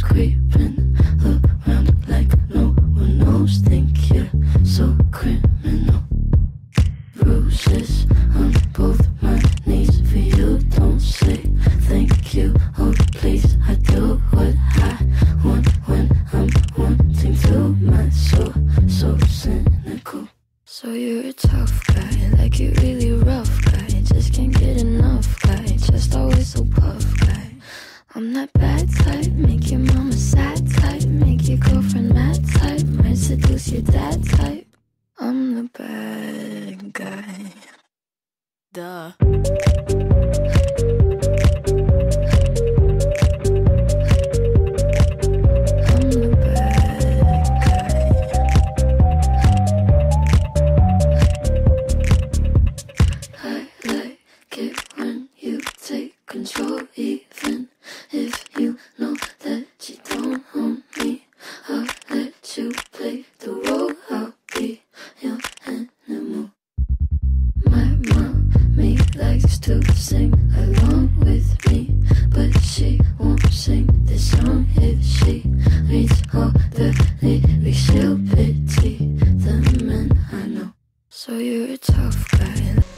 creeping around like no one knows. Think you're so criminal. Bruises on both my knees for you. Don't say thank you, oh please. I do what I want when I'm wanting to. My soul so cynical. So you're a tough guy, like you really rough guy. Just can't get enough guy, just always so puff guy. I'm that bad type, make your mama sad type, make your girlfriend mad type, might seduce your dad type. I'm the bad guy. Duh. Control, even if you know that you don't own me. I'll let you play the role. I'll be your animal. My mommy likes to sing along with me, but she won't sing this song if she reads all the lyrics. She'll pity the men I know. So you're a tough guy.